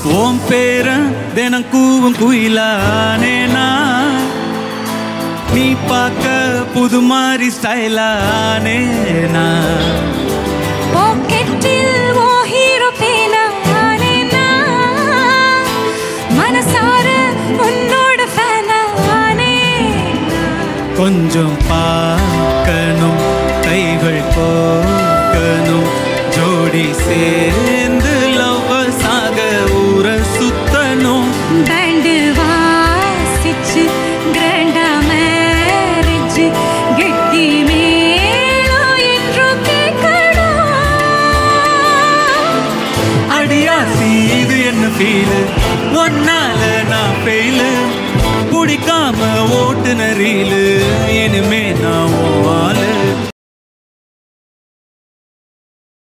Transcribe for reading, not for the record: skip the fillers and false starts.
ஓம் பேர தினம் கூவும் குயிலானேனா நீ பார்க்க புது மாதிரி ஸ்டைலானேனா பாக்கெட்டில் ஓ ஹீரோ பேனானேனா மனசார உன்னோட ஃபேனானேனா கொஞ்சம் பார்க்கணும் கைகள் கோக்கணும் ஜோடி சேர்ந்து லவ்வர்ஸாக ஊர சுத்தணும் பேண்டு வாசிச்சு கிராண்டா மேரேஜ் கெட்டி மேளம் என்றும் கேட்கணும் அடியாசி இது என்ன ஃபீலு ஒன்னால நான் ஃபெயிலு பிடிக்காம ஓட்டுன ரீலு இனிமே நான்